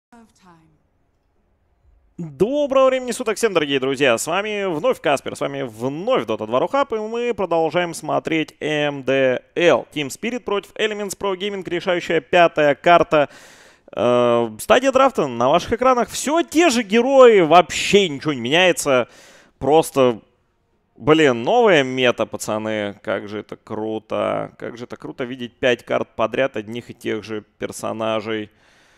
Доброго времени суток всем, дорогие друзья! С вами вновь Каспер, с вами вновь Dota 2 Рухаб, и мы продолжаем смотреть МДЛ. Team Spirit против Elements Pro Gaming, решающая пятая карта. Стадия драфта на ваших экранах. Все те же герои, вообще ничего не меняется. Просто, блин, новая мета, пацаны. Как же это круто. Как же это круто видеть 5 карт подряд одних и тех же персонажей.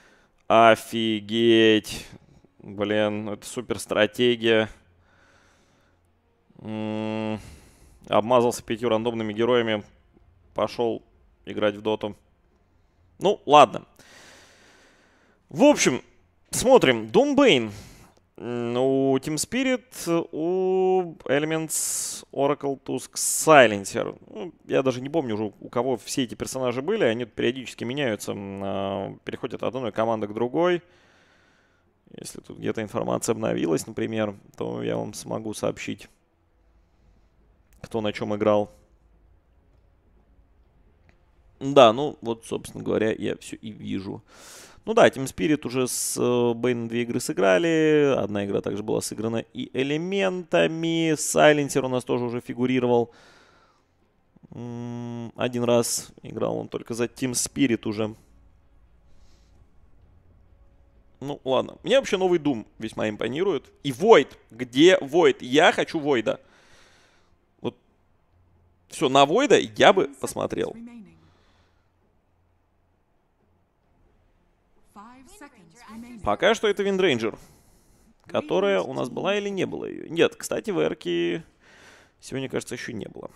Офигеть. Блин, это супер стратегия. Обмазался 5 рандомными героями. Пошел играть в доту. Ну, ладно. В общем, смотрим. Doomбane. У Team Spirit, у Elements, Oracle, Tusk, Silencer. Ну, я даже не помню уже, у кого все эти персонажи были. Они периодически меняются, переходят от одной команды к другой. Если тут где-то информация обновилась, например, то я вам смогу сообщить, кто на чем играл. Да, ну вот, собственно говоря, я все и вижу. Ну да, Team Spirit уже с Бэйном 2 игры сыграли. Одна игра также была сыграна и элементами. Сайленсер у нас тоже уже фигурировал. Один раз играл он только за Team Spirit уже. Ну, ладно. Мне вообще новый Doom весьма импонирует. И Void. Где Void? Я хочу Void. Вот. Все, на Void я бы посмотрел. Пока что это Виндрейнджер. Которая у нас была или не было ее? Нет, кстати, в Эрке сегодня, кажется, еще не было.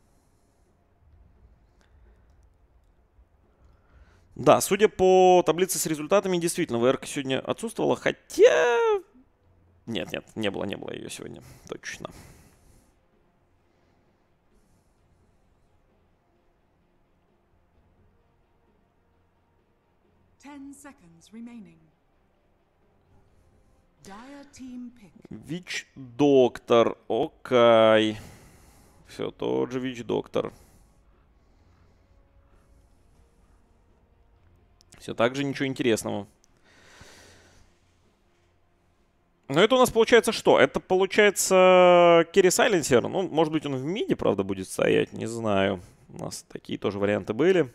Да, судя по таблице с результатами, действительно, ВРК сегодня отсутствовала, хотя... Нет, не было ее сегодня, точно. Вич-доктор, окей. Все, тот же Вич-доктор. Все так же, ничего интересного. Но это у нас получается что? Это получается Керри Сайленсер. Ну, может быть, он в миде, правда, будет стоять. Не знаю. У нас такие тоже варианты были.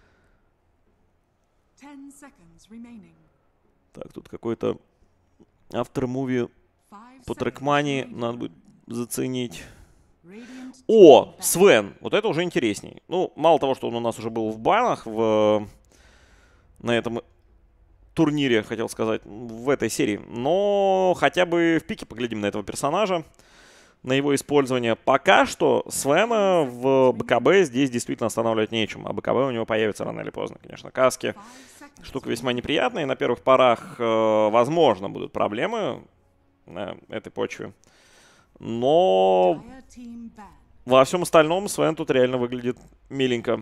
Так, тут какой-то автор-муви по трекмани. Надо будет заценить. О, Свен. Вот это уже интересней. Ну, мало того, что он у нас уже был в банах на этом турнире, хотел сказать, в этой серии. Но хотя бы в пике поглядим на этого персонажа, на его использование. Пока что Свена в БКБ здесь действительно останавливать нечем. А БКБ у него появится рано или поздно, конечно. Каски штука весьма неприятная. И на первых порах, возможно, будут проблемы на этой почве. Но во всем остальном Свен тут реально выглядит миленько.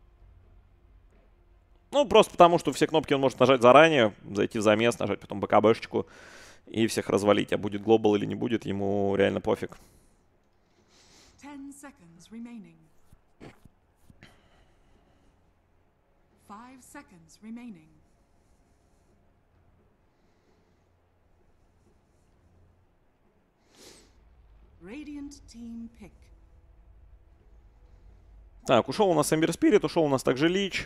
Ну, просто потому, что все кнопки он может нажать заранее, зайти в замес, нажать потом БКБшечку и всех развалить. А будет глобал или не будет, ему реально пофиг. Так, ушел у нас Эмбер Спирит, ушел у нас также Лич.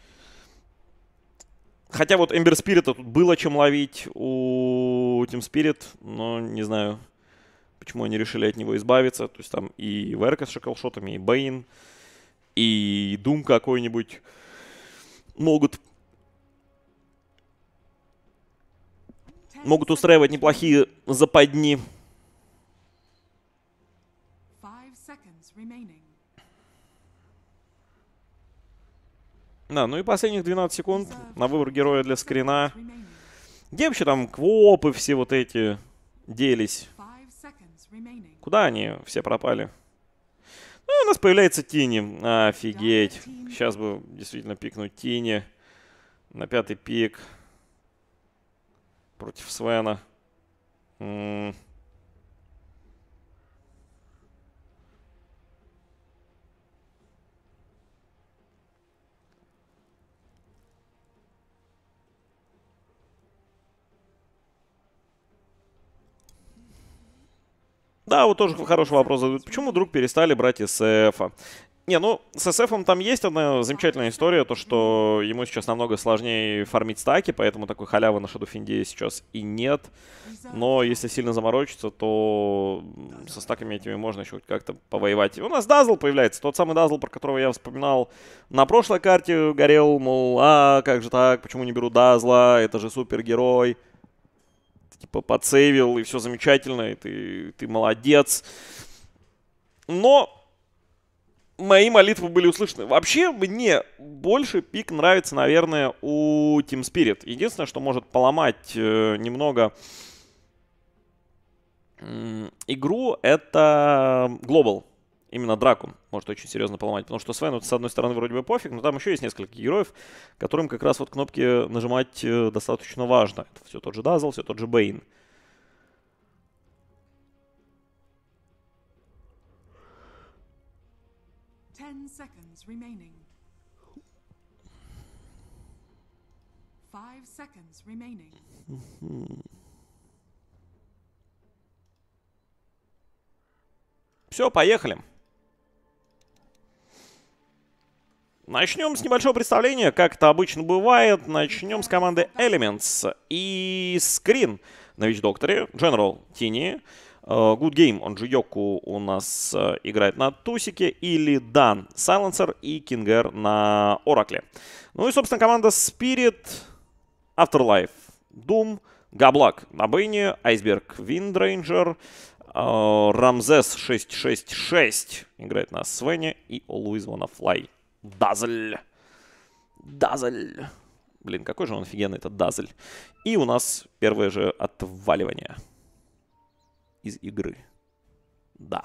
Хотя вот Эмбер Спирита тут было чем ловить у Team Spirit, но не знаю, почему они решили от него избавиться. То есть там и Верка с шоколшотами, и Бэйн, и Doom какой-нибудь могут устраивать неплохие западни. Да, ну и последних 12 секунд на выбор героя для скрина. Где вообще там квопы все вот эти делись? Куда они все пропали? Ну, и у нас появляется Тини. Офигеть. Сейчас бы действительно пикнуть Тини. На 5-й пик. Против Свена. Да, вот тоже хороший вопрос задают. Почему вдруг перестали брать SF-а? Не, ну, с SF-ом там есть одна замечательная история, то, что ему сейчас намного сложнее фармить стаки, поэтому такой халявы на Shadowfiend сейчас и нет. Но если сильно заморочиться, то со стаками этими можно еще как-то повоевать. И у нас Дазл появляется, тот самый Дазл, про которого я вспоминал на прошлой карте, горел, мол, как же так, почему не беру Дазла, это же супергерой. Ты, типа, подсейвил, и все замечательно, и ты молодец. Но мои молитвы были услышаны. Вообще, мне больше пик нравится, наверное, у Team Spirit. Единственное, что может поломать немного игру, это Global. Именно Дракун может очень серьезно поломать. Потому что Свену, с одной стороны, вроде бы пофиг, но там еще есть несколько героев, которым как раз вот кнопки нажимать достаточно важно. Это все тот же Дазл, все тот же Бейн. Seconds remaining. 5 seconds remaining. Все, поехали. Начнем с небольшого представления, как это обычно бывает. Начнем с команды Elements и Screen на Вич-Докторе, General Тини. Good Game, он же Йоку, у нас играет на Тусике, или Дан Сайленсер и Кингер на Оракле. Ну и, собственно, команда Spirit, Afterlife, Doom, Габлак на Бэйне, Айсберг Виндрейнджер, Рамзес 666 играет на Свене и Always Wanna Fly. Дазль. Дазль. Блин, какой же он офигенный, этот Дазль. И у нас первое же отваливание из игры. Да.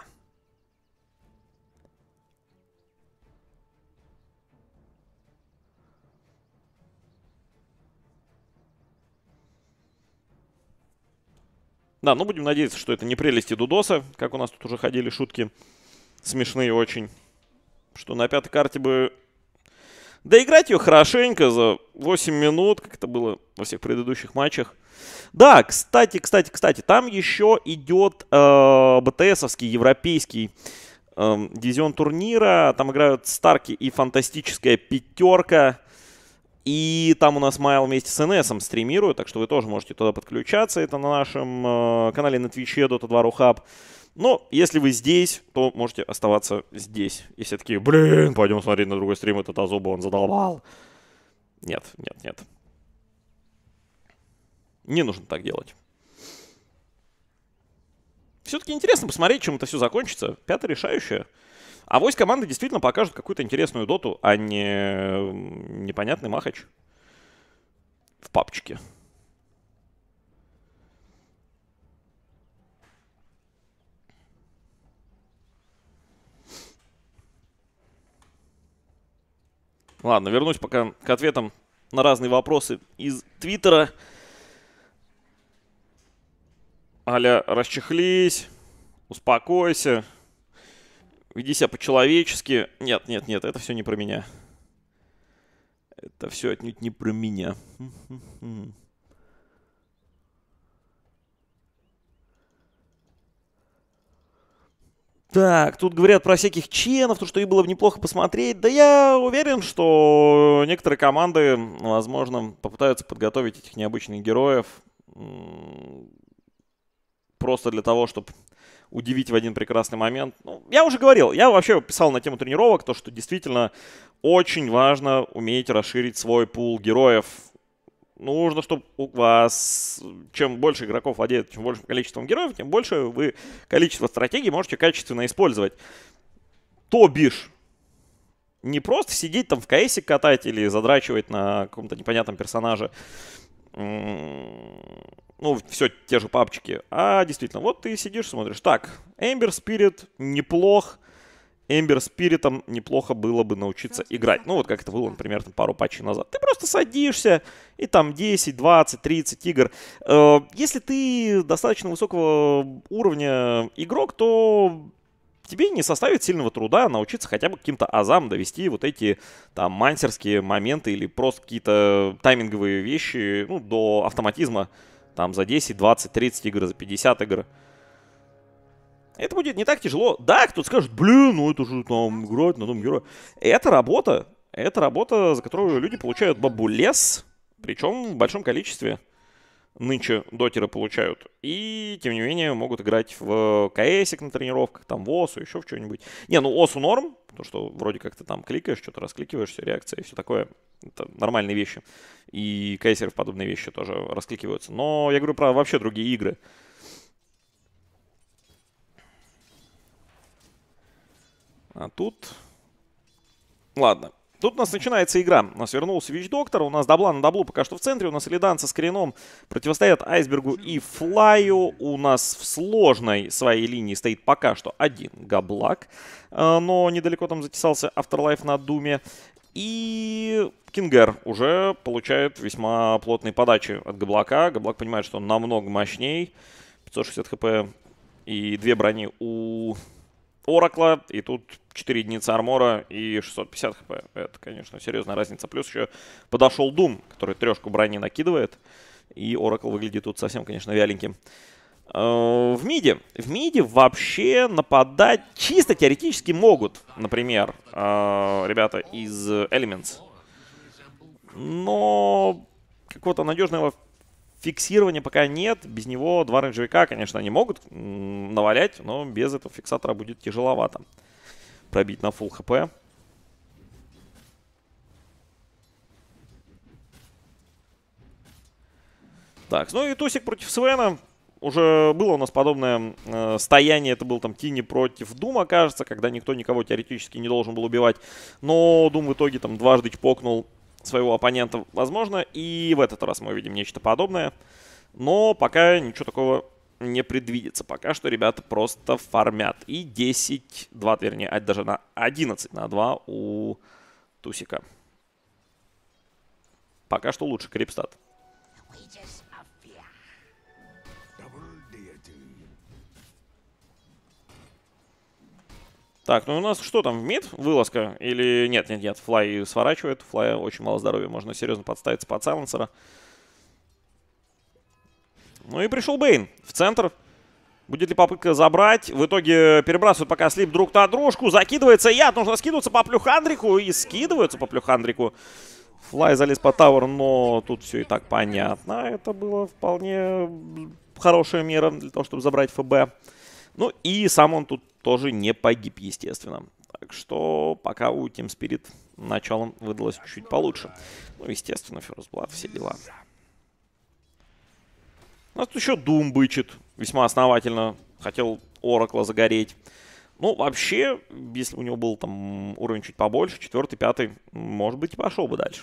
Да, ну будем надеяться, что это не прелести Дудоса, как у нас тут уже ходили шутки смешные очень. Что на пятой карте бы доиграть ее хорошенько за 8 минут, как это было во всех предыдущих матчах. Да, кстати, там еще идет БТСовский европейский дивизион турнира. Там играют Старки и Фантастическая Пятерка. И там у нас Майл вместе с НСом стримирует, так что вы тоже можете туда подключаться. Это на нашем канале на Твиче Dota 2 Рухаб. Но если вы здесь, то можете оставаться здесь. Если такие, блин, пойдем смотреть на другой стрим, этот Азуба, он задолбал. Нет. Не нужно так делать. Все-таки интересно посмотреть, чем это все закончится. Пятая решающая. А вось команды действительно покажут какую-то интересную доту, а не непонятный махач в папочке. Ладно, вернусь пока к ответам на разные вопросы из Твиттера. Аля, расчехлись, успокойся, веди себя по-человечески. Нет, это все не про меня. Это все отнюдь не про меня. Так, тут говорят про всяких ченов, то, что и было бы неплохо посмотреть. Да я уверен, что некоторые команды, возможно, попытаются подготовить этих необычных героев просто для того, чтобы удивить в один прекрасный момент. Ну, я уже говорил, я вообще писал на тему тренировок, то, что действительно очень важно уметь расширить свой пул героев. Нужно, чтобы у вас, чем больше игроков владеет, чем большим количеством героев, тем больше вы количество стратегий можете качественно использовать. То бишь, не просто сидеть там в КСе катать или задрачивать на каком-то непонятном персонаже, ну, все те же папчики, а действительно, вот ты сидишь, смотришь, так, Эмбер Спирит неплох, Эмбер Спиритом неплохо было бы научиться играть. Ну, вот как это было, например, там, пару патчей назад. Ты просто садишься, и там 10, 20, 30 игр. Если ты достаточно высокого уровня игрок, то тебе не составит сильного труда научиться хотя бы каким-то азам довести вот эти там мансерские моменты или просто какие-то тайминговые вещи, ну, до автоматизма там за 10, 20, 30 игр, за 50 игр. Это будет не так тяжело. Да, кто-то скажет, блин, ну это же там играть на одном герое. Это работа, за которую люди получают бабулес, причем в большом количестве. Нынче дотеры получают. И, тем не менее, могут играть в КСик на тренировках, там в ОСу, еще в что-нибудь. Не, ну ОСу норм, потому что вроде как ты там кликаешь, что-то раскликиваешься, реакция и все такое. Это нормальные вещи. И КСеров подобные вещи тоже раскликиваются. Но я говорю про вообще другие игры. А тут... Ладно. Тут у нас начинается игра. У нас вернулся Вич-доктор. У нас дабла на даблу пока что в центре. У нас Илидан со скрином противостоят Айсбергу и Флаю. У нас в сложной своей линии стоит пока что один Габлак. Но недалеко там затесался Afterlife на Думе. И Кингер уже получает весьма плотные подачи от Габлака. Габлак понимает, что он намного мощней. 560 хп и 2 брони у Оракла. И тут 4 единицы армора и 650 хп. Это, конечно, серьезная разница. Плюс еще подошел Дум, который 3 брони накидывает. И Оракл выглядит тут совсем, конечно, вяленьким. В миде вообще нападать чисто теоретически могут, например, ребята из Elements. Но какого-то надежного фиксирования пока нет. Без него два рейнджевика, конечно, они могут навалять, но без этого фиксатора будет тяжеловато пробить на фулл хп. Так, ну и Тусик против Свена. Уже было у нас подобное стояние, это был там Тини против Дума, кажется, когда никто никого теоретически не должен был убивать. Но Дум в итоге там дважды чпокнул своего оппонента, возможно. И в этот раз мы увидим нечто подобное. Но пока ничего такого не предвидится. Пока что ребята просто фармят. И 10-2, вернее, даже на 11-2 у Тусика. Пока что лучше Крипстат. Так, ну у нас что там, в мид? Вылазка? Или нет, Флай сворачивает. Флая очень мало здоровья, можно серьезно подставиться под сайленсера. Ну и пришел Бейн в центр. Будет ли попытка забрать? В итоге перебрасывают пока слип друг на дружку. Закидывается яд, нужно скидываться по Плюхандрику. И скидываются по Плюхандрику. Флай залез по тавер, но тут все и так понятно. Это было вполне хорошая мера для того, чтобы забрать ФБ. Ну и сам он тут тоже не погиб, естественно. Так что пока у Team Spirit началом выдалось чуть-чуть получше. Ну, естественно, First Blood, все дела. У нас тут еще Doom бычит весьма основательно. Хотел Оракла загореть. Ну, вообще, если у него был там уровень чуть побольше, 4-й, 5-й, может быть, и пошел бы дальше.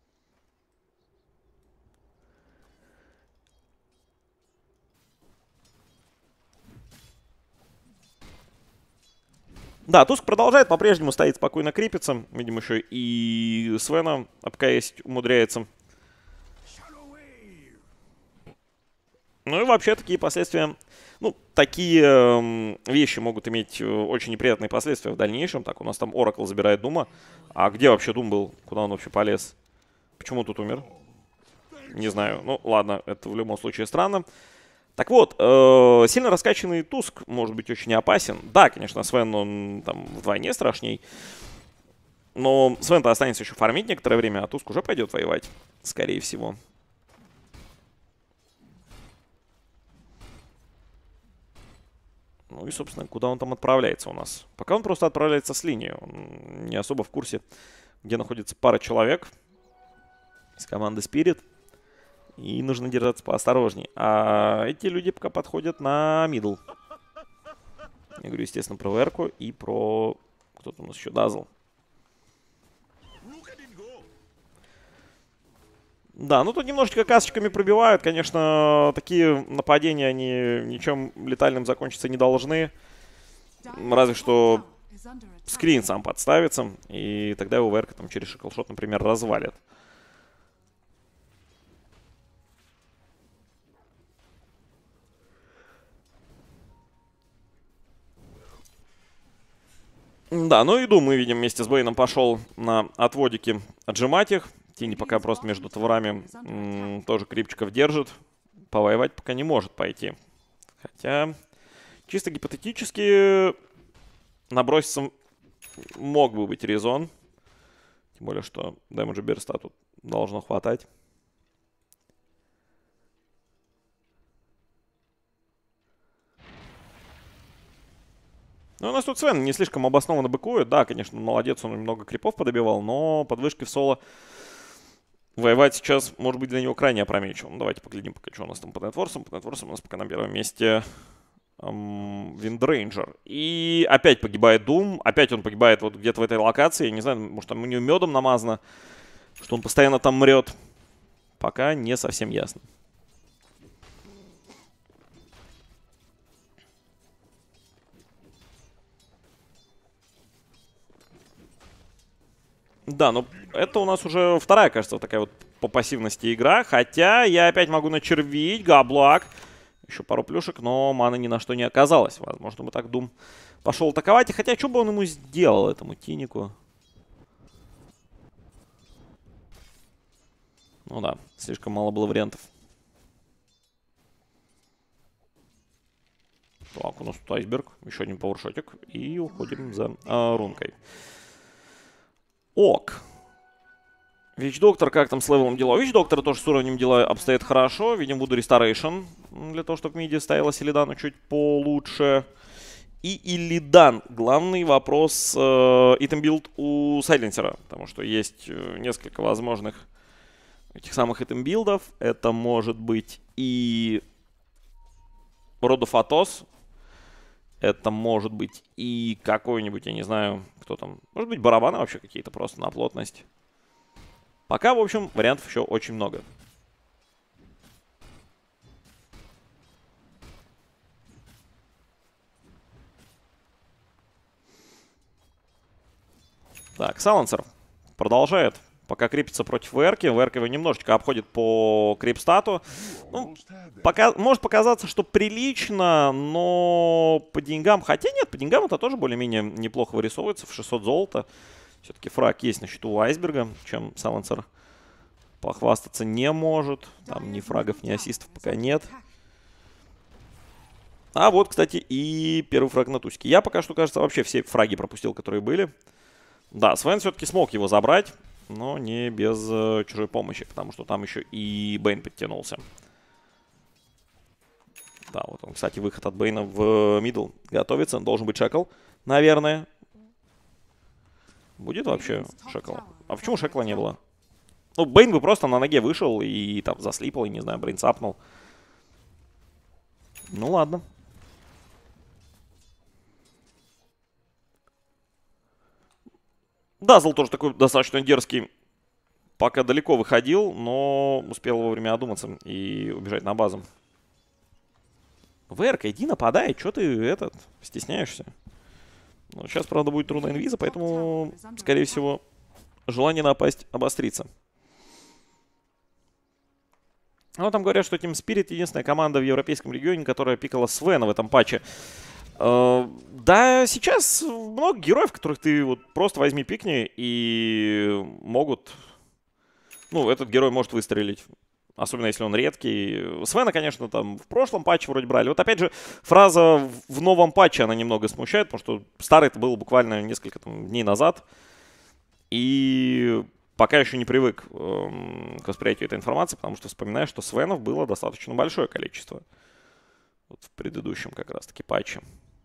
Да, Туск продолжает по-прежнему стоит спокойно крепиться. Видимо, еще и Свена обкаясить умудряется. Ну и вообще такие последствия, ну, такие вещи могут иметь очень неприятные последствия в дальнейшем. Так, у нас там Оракл забирает Дума. А где вообще Дум был? Куда он вообще полез? Почему тут умер? Не знаю. Ну, ладно, это в любом случае странно. Так вот, сильно раскачанный Туск может быть очень опасен. Да, конечно, Свен, он там вдвойне страшней. Но Свен-то останется еще фармить некоторое время, а Туск уже пойдет воевать, скорее всего. Ну и, собственно, куда он там отправляется у нас? Пока он просто отправляется с линии. Он не особо в курсе, где находится пара человек из команды Spirit. И нужно держаться поосторожней. А эти люди пока подходят на мидл. Я говорю, естественно, про Верку и про... Кто-то у нас еще Дазл. Да, ну тут немножечко касочками пробивают. Конечно, такие нападения, они ничем летальным закончиться не должны. Разве что скрин сам подставится. И тогда его Верка там через шиклшот, например, развалит. Да, ну и Дум мы видим вместе с Бейном пошел на отводики отжимать их. Тини пока просто между творами тоже крипчиков держит. Повоевать пока не может пойти. Хотя Чисто гипотетически наброситься мог бы быть резон. Тем более, что дэмэджа Берста тут должно хватать. Ну, у нас тут Свен не слишком обоснованно быкует. Да, конечно, молодец, он много крипов подобивал, но под вышкой в соло воевать сейчас может быть для него крайне опрометчиво. Ну, давайте поглядим, пока что у нас там по нетворсам. По нетворсам у нас пока на первом месте Виндрейнджер. И опять погибает Дум. Опять он погибает вот где-то в этой локации. Я не знаю, может там у него медом намазано, что он постоянно там мрет. Пока не совсем ясно. Да, но это у нас уже вторая, кажется, такая вот по пассивности игра. Хотя я опять могу начервить. Габлак. Еще пару плюшек, но маны ни на что не оказалось. Возможно, бы так Дум пошел атаковать. И хотя, что бы он ему сделал, этому Тинику? Ну да, слишком мало было вариантов. Так, у нас тут айсберг. Еще один пауэршотик. И уходим за рункой. Ок. Вич-доктор, как там с левелом дела? У Вич-доктора тоже с уровнем дела обстоит хорошо. Видим, Вуду Ресторейшн. Для того, чтобы в миде стояла Илидану чуть получше. И Илидан. Главный вопрос итем-билд у Сайленсера. Потому что есть несколько возможных этих самых итем-билдов. Это может быть и Родофатос. Это может быть и какой-нибудь, я не знаю, кто там. Может быть, барабаны вообще какие-то просто на плотность. Пока, в общем, вариантов еще очень много. Так, Сайленсер продолжает. Пока крепится против ВРки. ВРка его немножечко обходит по крипстату. Ну, может показаться, что прилично, но по деньгам... Хотя нет, по деньгам это тоже более-менее неплохо вырисовывается. В 600 золота. Все-таки фраг есть на счету у Айсберга, чем Сайленсер похвастаться не может. Там ни фрагов, ни ассистов пока нет. А вот, кстати, и первый фраг на тусике. Я пока что, кажется, вообще все фраги пропустил, которые были. Да, Свен все-таки смог его забрать. Но не без чужой помощи, потому что там еще и Бейн подтянулся. Да, вот он, кстати, выход от Бейна в мидл готовится. Должен быть Шекл, наверное. Будет вообще Шекл? А почему Шекла не было? Ну, Бейн бы просто на ноге вышел и там заслипал, и, не знаю, Брейн сапнул. Ну, ладно. Дазл тоже такой достаточно дерзкий. Пока далеко выходил, но успел вовремя одуматься и убежать на базу. ВРК, иди нападай, что ты стесняешься? Ну, сейчас, правда, будет руна инвиза, поэтому, скорее всего, желание напасть обострится. Ну, там говорят, что Team Spirit единственная команда в европейском регионе, которая пикала Свена в этом патче. Да, сейчас много героев, которых ты вот просто возьми, пикни, и могут... Ну, этот герой может выстрелить. Особенно, если он редкий. Свена, конечно, там в прошлом патче вроде брали. Вот опять же, фраза в новом патче, она немного смущает, потому что старый это было буквально несколько дней назад. И пока еще не привык к восприятию этой информации, потому что вспоминаю, что Свенов было достаточно большое количество. Вот в предыдущем как раз-таки патче.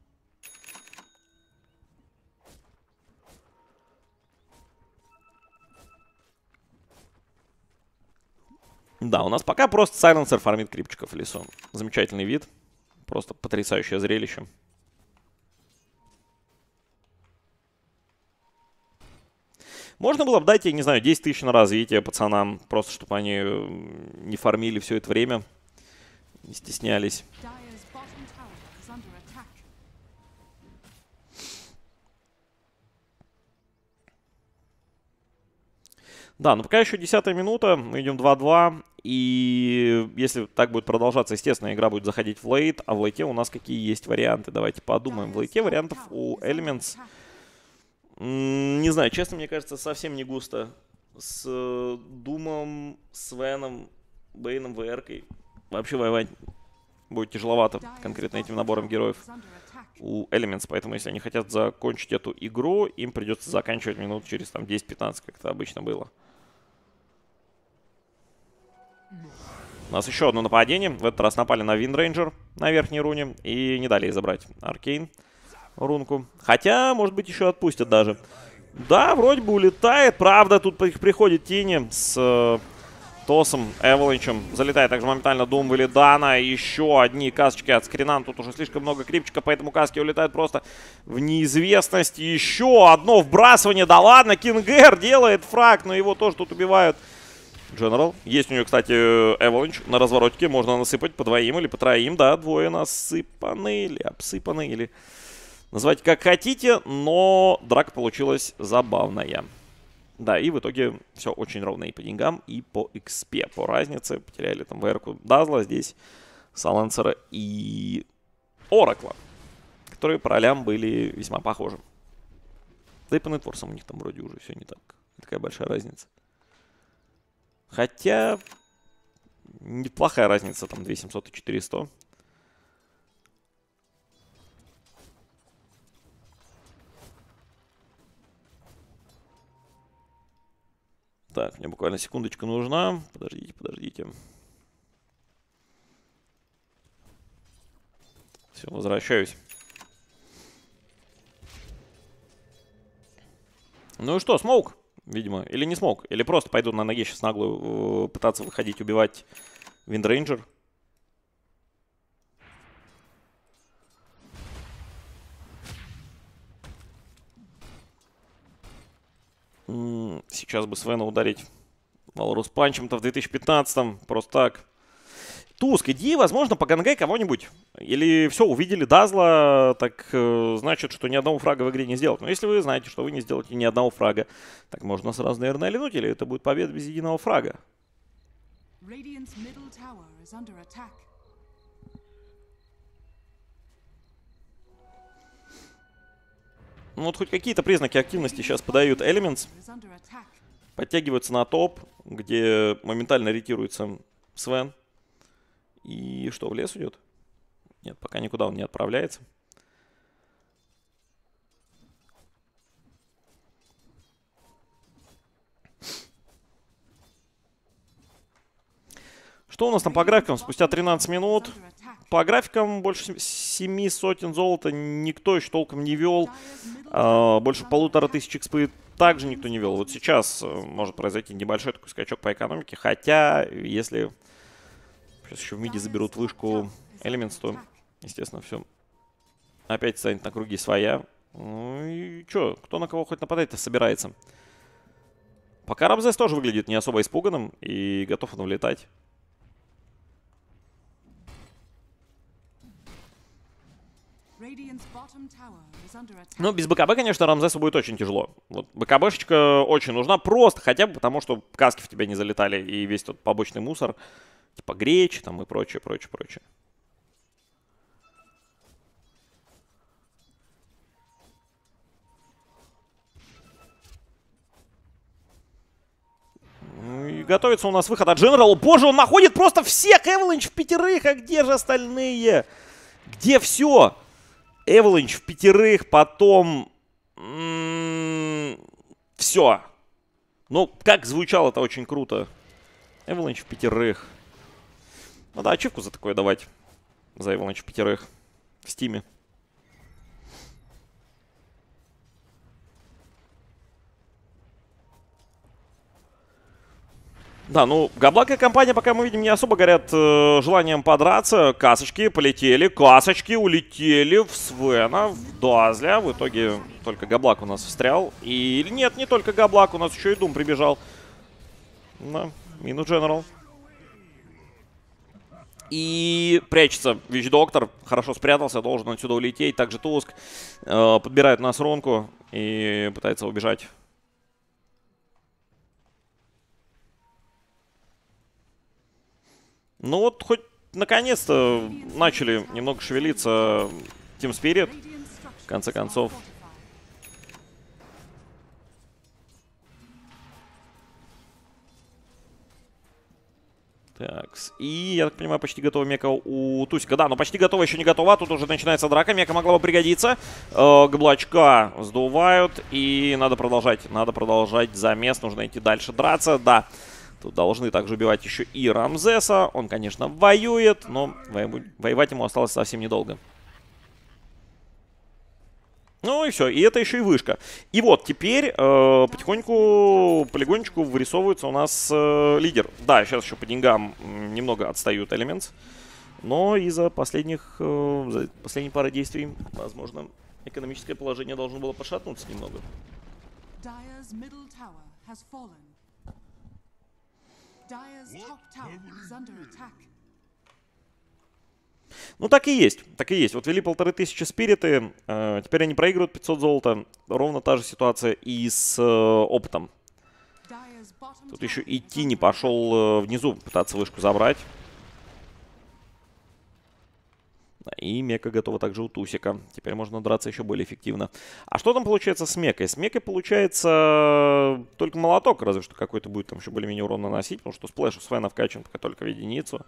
Да, у нас пока просто Сайленсер фармит крипчиков в лесу. Замечательный вид. Просто потрясающее зрелище. Можно было бы дать, я не знаю, 10 тысяч на развитие пацанам. Просто, чтобы они не фармили все это время. Не стеснялись. Да, но пока еще 10-я минута, мы идем 2-2, и если так будет продолжаться, естественно, игра будет заходить в лейт, а в лейте у нас какие есть варианты, давайте подумаем. В лейте вариантов у Elements, не знаю, честно, мне кажется, совсем не густо. С Думом, Свеном, Бейном, ВРкой вообще воевать будет тяжеловато конкретно этим набором героев у Elements. Поэтому, если они хотят закончить эту игру, им придется заканчивать минут через там 10-15, как это обычно было. У нас еще одно нападение. В этот раз напали на Виндрейнджер на верхней руне и не дали ей забрать Аркейн рунку. Хотя, может быть, еще отпустят даже. Да, вроде бы улетает. Правда, тут приходит Тини с Тосом, Эволанчем. Залетает также моментально Дум Валидана. Еще одни касочки от Скринан. Тут уже слишком много крипчика, поэтому каски улетают просто в неизвестность. Еще одно вбрасывание. Да ладно, Кингер делает фраг, но его тоже тут убивают. Дженерал. Есть у нее, кстати, Эволанч на разворотике. Можно насыпать по двоим или по троим. Да, двое насыпаны или обсыпаны, или называйте как хотите. Но драка получилась забавная. Да, и в итоге все очень ровно и по деньгам, и по XP. По разнице потеряли там ВР-ку Дазла, здесь Салансера и Оракла, которые по ролям были весьма похожи. Да и по нетворсам у них там вроде уже все не так. Такая большая разница. Хотя неплохая разница, там 2700 и 400. Так, мне буквально секундочка нужна. Подождите, подождите. Все, возвращаюсь. Ну и что, смоук? Видимо. Или не смоук. Или просто пойдут на ноге сейчас наглую пытаться выходить, убивать Виндрейнджер. Сейчас бы Свена ударить Валрус панчем-то в 2015-м. Просто так. Туск, иди, возможно, погангай кого-нибудь. Или все, увидели Дазла, так значит, что ни одного фрага в игре не сделать. Но если вы знаете, что вы не сделаете ни одного фрага, так можно сразу, наверное, линуть, или это будет победа без единого фрага. Ну вот хоть какие-то признаки активности сейчас подают Elements. Подтягиваются на топ, где моментально ретируется Свен. И что, в лес идет? Нет, пока никуда он не отправляется. Что у нас там по графикам? Спустя 13 минут. По графикам больше 7 сотен золота никто еще толком не вел. Больше 1500 экспы также никто не вел. Вот сейчас может произойти небольшой такой скачок по экономике. Хотя, если сейчас еще в миде заберут вышку Elements, то, естественно, все опять станет на круги своя. Ну и что, кто на кого хоть нападать-то собирается? Пока Рамзес тоже выглядит не особо испуганным и готов он влетать. Ну, без БКБ, конечно, Рамзесу будет очень тяжело. Вот БКБшечка очень нужна просто хотя бы потому, что каски в тебя не залетали и весь тот побочный мусор, типа греч там и прочее, прочее, прочее. Ну и готовится у нас выход от General. Боже, он находит просто всех Эволанч в пятерых, а где же остальные? Где все? Эволанч в пятерых, потом... все. Ну, как звучало, это очень круто. Эволанч в пятерых. Надо ачивку за такое давать. За Эволанч в пятерых. В стиме. Да, ну, Габлак и компания, пока мы видим, не особо горят желанием подраться. Касочки полетели, касочки улетели в Свена, в Дазля. В итоге только Габлак у нас встрял. И нет, не только Габлак, у нас еще и Дум прибежал. Да, мину Дженерал. И прячется Вич-доктор. Хорошо спрятался, должен отсюда улететь. Также Туск подбирает у нас рунку и пытается убежать. Ну вот, хоть наконец-то начали немного шевелиться Team Spirit, в конце концов. Так, и, я так понимаю, почти готова мека у Тусика. Да, но почти готова, еще не готова. Тут уже начинается драка. Мека могла бы пригодиться. Габлачка сдувают. И надо продолжать замес. Нужно идти дальше драться. Да, тут должны также убивать еще и Рамзеса. Он, конечно, воюет, но воевать ему осталось совсем недолго. Ну и все, и это еще и вышка. И вот теперь потихоньку, полигончику вырисовывается у нас лидер. Да, сейчас еще по деньгам немного отстают Elements. Но из-за последней пары действий, возможно, экономическое положение должно было пошатнуться немного. Ну, так и есть, так и есть. Вот ввели 1500 спириты, теперь они проигрывают 500 золота. Ровно та же ситуация и с опытом. Тут еще и Тини пошел внизу пытаться вышку забрать. И Мека готова также у Тусика. Теперь можно драться еще более эффективно. А что там получается с Мекой? С Мекой получается только молоток, разве что какой-то будет там еще более-менее урон наносить, потому что сплэш у Свена вкачан пока только в единицу.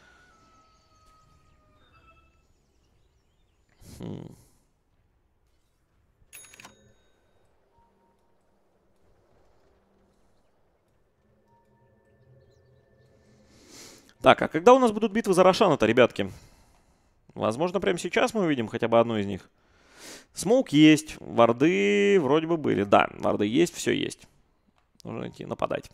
Так, а когда у нас будут битвы за Рошана-то, ребятки? Возможно, прямо сейчас мы увидим хотя бы одну из них. Смоук есть, варды вроде бы были. Да, варды есть, все есть. Нужно идти нападать.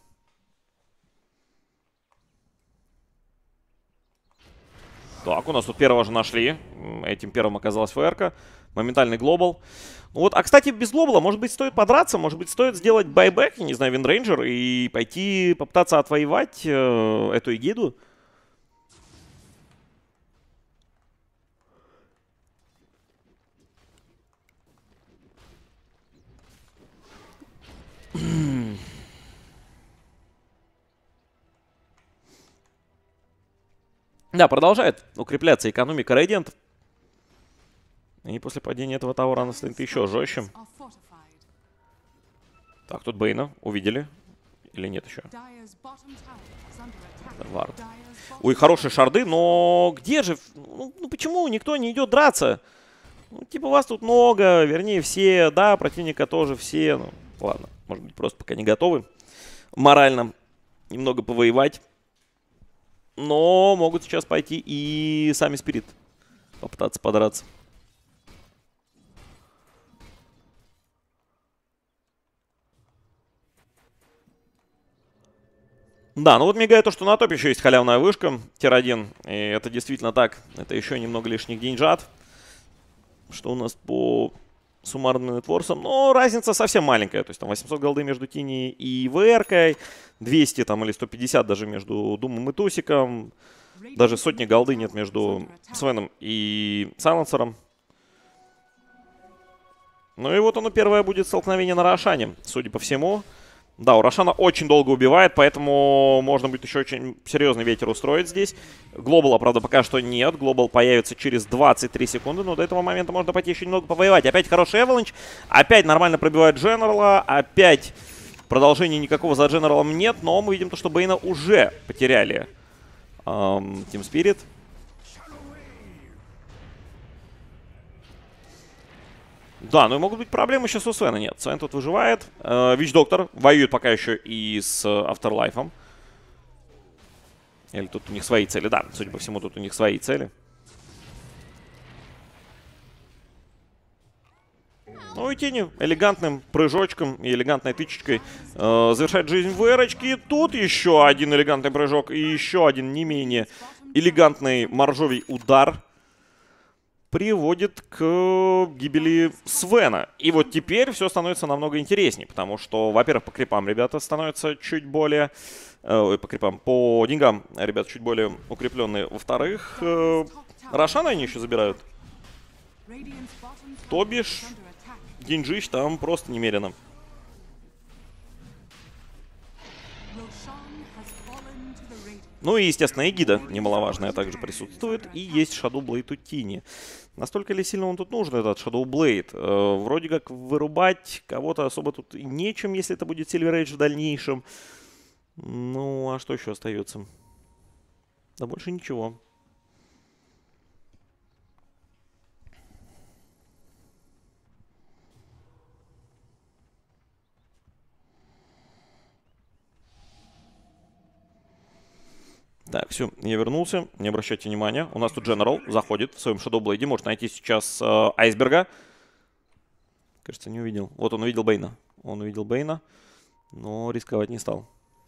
Так, у нас тут первого же нашли. Этим первым оказалась ФР-ка. Моментальный глобал. Вот, а, кстати, без глобала, может быть, стоит подраться, может быть, стоит сделать байбек, не знаю, Виндрейнджер, и пойти попытаться отвоевать эту эгиду. Да, продолжает укрепляться экономика Radiant. И после падения этого таура она станет еще жестче. Так, тут Бейна увидели. Или нет еще? Вард. Ой, хорошие шарды, но где же? Ну почему никто не идет драться? Ну, типа вас тут много, вернее все. Да, противника тоже все. Ну, ладно, может быть просто пока не готовы морально немного повоевать. Но могут сейчас пойти и сами Спирит попытаться подраться. Да, ну вот мигает то, что на топе еще есть халявная вышка, тир-1. И это действительно так. Это еще немного лишних деньжат. Что у нас по суммарным нетворсам? Но разница совсем маленькая. То есть там 800 голды между Тини и ВР-кой. 200 там или 150 даже между Думом и Тусиком. Даже сотни голды нет между Свеном и Сайленсером. Ну и вот оно первое будет столкновение на Рошане, судя по всему. Да, у Рошана очень долго убивает, поэтому можно будет еще очень серьезный ветер устроить здесь. Глобала, правда, пока что нет. Глобал появится через 23 секунды, но до этого момента можно пойти еще немного повоевать. Опять хороший Эваланч, опять нормально пробивает Дженерала, опять продолжения никакого за Дженералом нет, но мы видим то, что Бейна уже потеряли Team Spirit. Да, но и могут быть проблемы сейчас у Свена. Нет, Свен тут выживает. Вич-доктор воюет пока еще и с Afterlife. Или тут у них свои цели? Да, судя по всему, тут у них свои цели. Ну и Тени элегантным прыжочком и элегантной тычечкой завершает жизнь в эрочке. И тут еще один элегантный прыжок и еще один не менее элегантный моржовий удар приводит к гибели Свена. И вот теперь все становится намного интереснее, потому что, во-первых, по крипам ребята становятся чуть более... по деньгам ребята чуть более укрепленные. Во-вторых, Рошана они еще забирают. То бишь, деньжищ там просто немерено. Ну и, естественно, эгида немаловажная также присутствует. И есть Shadow Blade у Тини. Настолько ли сильно он тут нужен, этот Shadow Blade? Вроде как вырубать кого-то особо тут и нечем, если это будет Silver Age в дальнейшем. Ну, а что еще остается? Да больше ничего. Так, все, я вернулся. Не обращайте внимания. У нас тут General заходит в своем Shadow Blade. Может найти сейчас Айсберга. Кажется, не увидел. Вот он увидел Бейна. Он увидел Бейна, но рисковать не стал.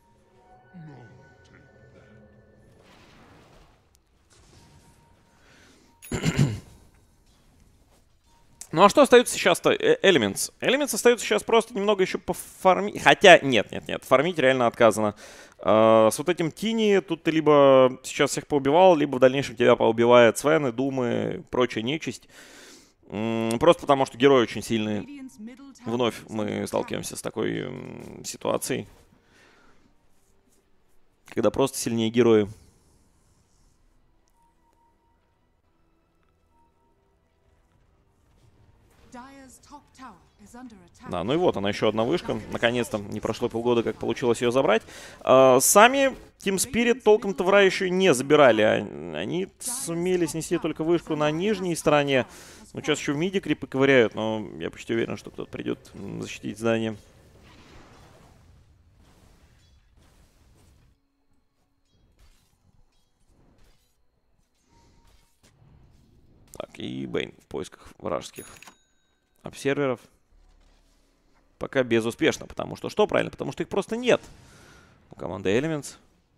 Ну а что остается сейчас-то? Elements. Elements остается сейчас просто немного еще пофармить. Хотя, нет. Фармить реально отказано. С вот этим Тини тут ты либо сейчас всех поубивал, либо в дальнейшем тебя поубивает Свен и Думы, прочая нечисть. Просто потому, что герои очень сильные. Вновь мы сталкиваемся с такой ситуацией. Когда просто сильнее герои. Да, ну и вот она, еще одна вышка. Наконец-то не прошло полгода, как получилось ее забрать. Сами Team Spirit толком-то вра еще не забирали. Они сумели снести только вышку на нижней стороне. Ну, сейчас еще в миде крипы ковыряют, но я почти уверен, что кто-то придет защитить здание. Так, и Бейн в поисках вражеских обсерверов. Пока безуспешно, потому что... Что правильно? Потому что их просто нет у команды Elements.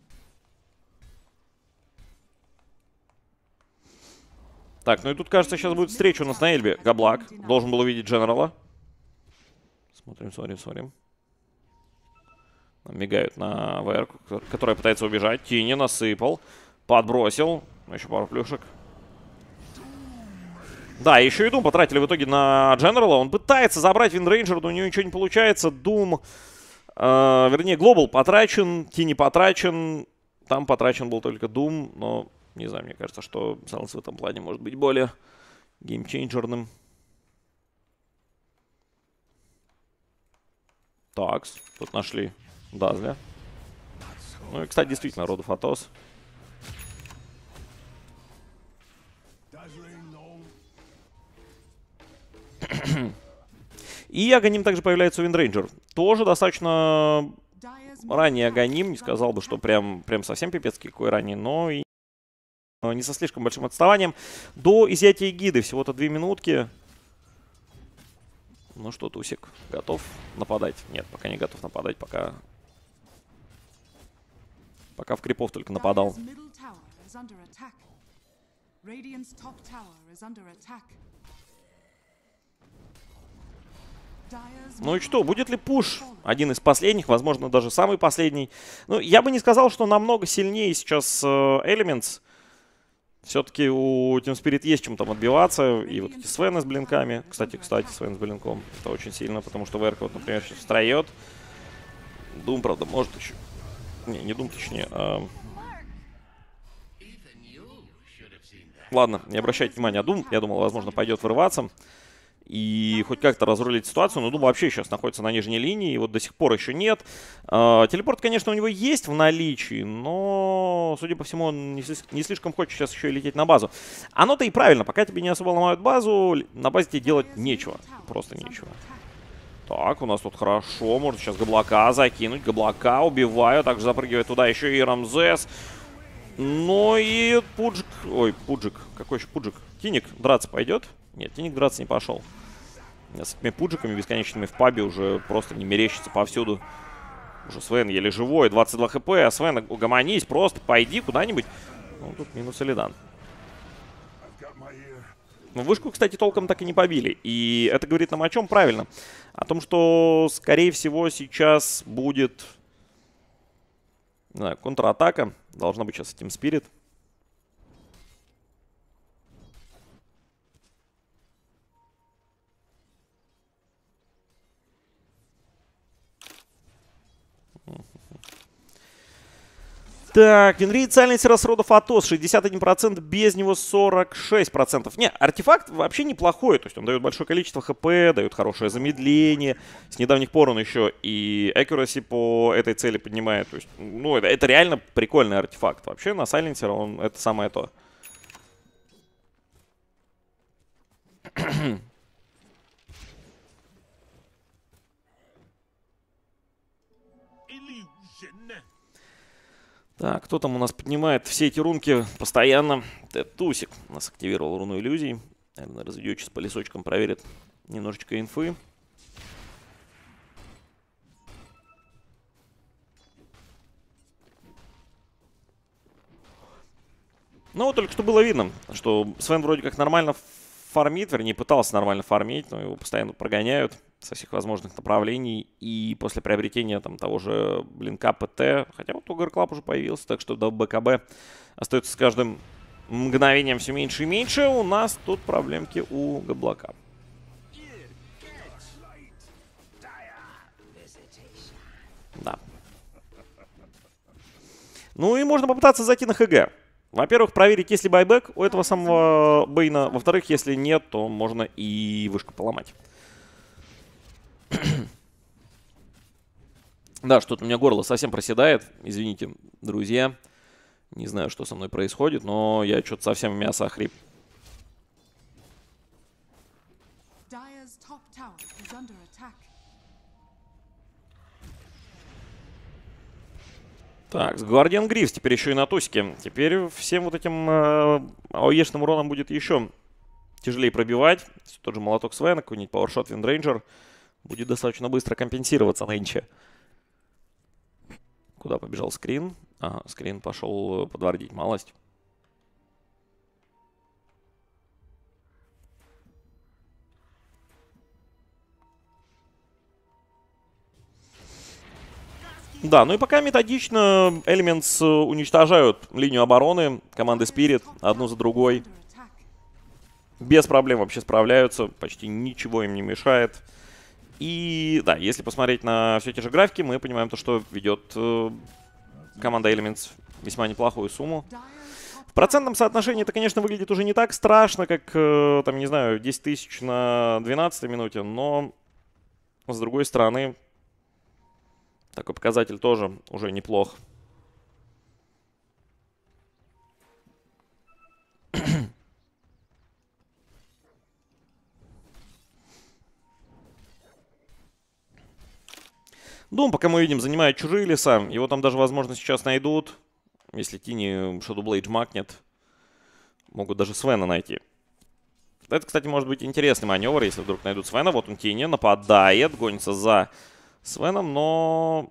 Так, ну и тут, кажется, сейчас будет встреча у нас на Эльбе. Габлак должен был увидеть Дженерала. Смотрим. Мигают на ВР, которая пытается убежать. Тини насыпал. Подбросил. Еще пару плюшек. Да, еще и Дум потратили в итоге на Дженерала. Он пытается забрать Виндрейнджер, но у него ничего не получается. Дум, вернее, Глобал потрачен, Тини потрачен. Там потрачен был только Дум, но не знаю, мне кажется, что Сайленс в этом плане может быть более геймчейнджерным. Такс, тут нашли Дазля. Ну и, кстати, действительно, Роду Фатос. И Аганим также появляется у Виндрейнджер. Тоже достаточно ранний Аганим. Не сказал бы, что прям совсем пипецкий какой ранний, но и не со слишком большим отставанием. До изъятия гиды всего-то 2 минутки. Ну что, Тусик, готов нападать? Нет, пока не готов нападать, пока в крипов только нападал. Ну и что, будет ли пуш? Один из последних, возможно, даже самый последний. Ну, я бы не сказал, что намного сильнее сейчас Elements. Все-таки у Team Spirit есть чем там отбиваться. И вот эти Свены с блинками. Кстати, Свен с блинком. Это очень сильно, потому что ВРК, вот, например, сейчас встает. Дум, правда, может еще... Не Дум, точнее. Ладно, не обращайте внимания, Дум, я думал, возможно, пойдет вырываться. И хоть как-то разрулить ситуацию, но Дум вообще сейчас находится на нижней линии, и вот до сих пор еще нет. Телепорт, конечно, у него есть в наличии, но, судя по всему, он не слишком хочет сейчас еще и лететь на базу. Оно-то и правильно, пока тебе не особо ломают базу, на базе тебе делать нечего, просто нечего. Так, у нас тут хорошо, можно сейчас Габлака закинуть, Габлака убиваю, также запрыгивает туда еще и Рамзес. Ну и Пуджик, ой, Пуджик, какой еще Пуджик? Тиник драться пойдет? Нет, Тиник драться не пошел. С этими пуджиками бесконечными в пабе уже просто не мерещится повсюду. Уже Свен еле живой, 22 хп, а Свен, угомонись, просто пойди куда-нибудь. Ну, тут минус Элидан. Ну, вышку, кстати, толком так и не побили. И это говорит нам о чем? Правильно. О том, что, скорее всего, сейчас будет... Не знаю, контратака. Должна быть сейчас Team Spirit. Так, Винрид Сайленсера с родов Атос 61%, без него 46%. Не, артефакт вообще неплохой, то есть он дает большое количество хп, дает хорошее замедление. С недавних пор он еще и accuracy по этой цели поднимает. То есть, ну, это реально прикольный артефакт. Вообще на Сайленсера он это самое то. Так, кто там у нас поднимает все эти рунки постоянно? Тусик у нас активировал руну иллюзий. Наверное, разведёчись по лесочкам, проверит немножечко инфы. Ну, вот только что было видно, что Свен вроде как нормально фармит, вернее, пытался нормально фармить, но его постоянно прогоняют со всех возможных направлений. И после приобретения там того же блинка ПТ, хотя вот Ogre Club уже появился, так что до БКБ остается с каждым мгновением все меньше и меньше. У нас тут проблемки у Габлака. Да. Ну и можно попытаться зайти на ХГ. Во-первых, проверить, есть ли байбек у этого самого Бейна. Во-вторых, если нет, то можно и вышку поломать. Да, что-то у меня горло совсем проседает. Извините, друзья. Не знаю, что со мной происходит, но я что-то совсем в мясо охрип. Так, с Guardian Greaves теперь еще и на тусике. Теперь всем вот этим АОЕшным уроном будет еще тяжелее пробивать. Тот же молоток Свена, какой-нибудь PowerShot Windranger будет достаточно быстро компенсироваться нынче. Куда побежал Скрин? Ага, Скрин пошел подвардить малость. Да, ну и пока методично Elements уничтожают линию обороны команды Spirit одну за другой. Без проблем вообще справляются, почти ничего им не мешает. И да, если посмотреть на все те же графики, мы понимаем то, что ведет команда Elements весьма неплохую сумму. В процентном соотношении это, конечно, выглядит уже не так страшно, как, там, не знаю, 10 тысяч на 12 минуте, но с другой стороны, такой показатель тоже уже неплох. Дом, пока мы видим, занимает чужие леса. Его там даже, возможно, сейчас найдут. Если Тини Shadowblade макнет, могут даже Свена найти. Это, кстати, может быть интересный маневр, если вдруг найдут Свена. Вот он, Тини, нападает, гонится за Свеном, но...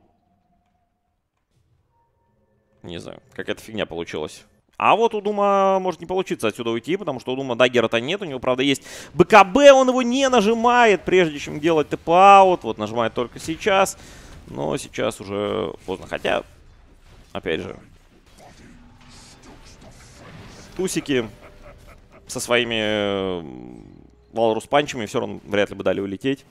Не знаю, какая-то фигня получилась. А вот у Дума может не получиться отсюда уйти, потому что у Дума даггера-то нет. У него, правда, есть БКБ, он его не нажимает, прежде чем делать тэп-аут. Вот нажимает только сейчас. Но сейчас уже поздно. Хотя, опять же, тусики со своими валрус-панчами все равно вряд ли бы дали улететь.